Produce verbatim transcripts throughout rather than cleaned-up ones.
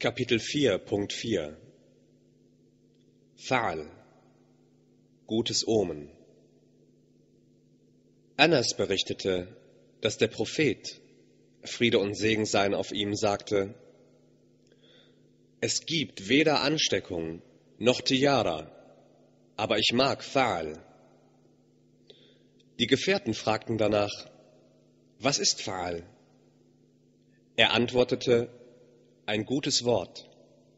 Kapitel vier, Punkt vier Fa'al, gutes Omen. Anas berichtete, dass der Prophet, Friede und Segen seien auf ihm, sagte: Es gibt weder Ansteckung noch Tijara, aber ich mag Fa'al. Die Gefährten fragten danach: Was ist Fa'al? Er antwortete: Ein gutes Wort.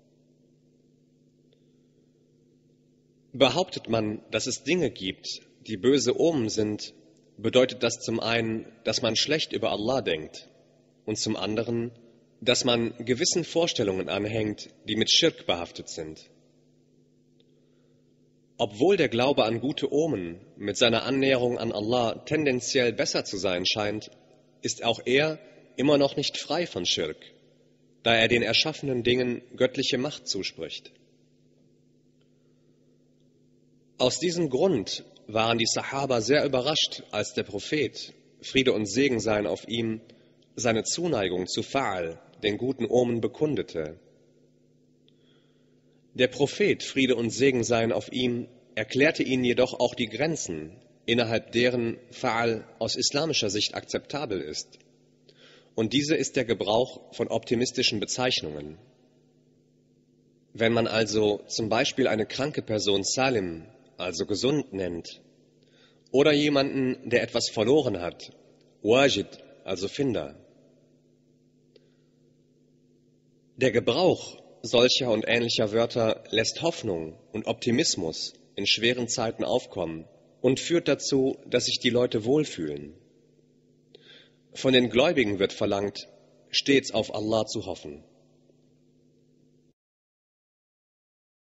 Behauptet man, dass es Dinge gibt, die böse Omen sind, bedeutet das zum einen, dass man schlecht über Allah denkt und zum anderen, dass man gewissen Vorstellungen anhängt, die mit Schirk behaftet sind. Obwohl der Glaube an gute Omen mit seiner Annäherung an Allah tendenziell besser zu sein scheint, ist auch er immer noch nicht frei von Schirk, da er den erschaffenen Dingen göttliche Macht zuspricht. Aus diesem Grund waren die Sahaba sehr überrascht, als der Prophet, Friede und Segen seien auf ihm, seine Zuneigung zu Fa'al, den guten Omen, bekundete. Der Prophet, Friede und Segen seien auf ihm, erklärte ihnen jedoch auch die Grenzen, innerhalb deren Fa'al aus islamischer Sicht akzeptabel ist. Und diese ist der Gebrauch von optimistischen Bezeichnungen. Wenn man also zum Beispiel eine kranke Person Salim, also gesund, nennt, oder jemanden, der etwas verloren hat, Wajid, also Finder. Der Gebrauch solcher und ähnlicher Wörter lässt Hoffnung und Optimismus in schweren Zeiten aufkommen und führt dazu, dass sich die Leute wohlfühlen. Von den Gläubigen wird verlangt, stets auf Allah zu hoffen.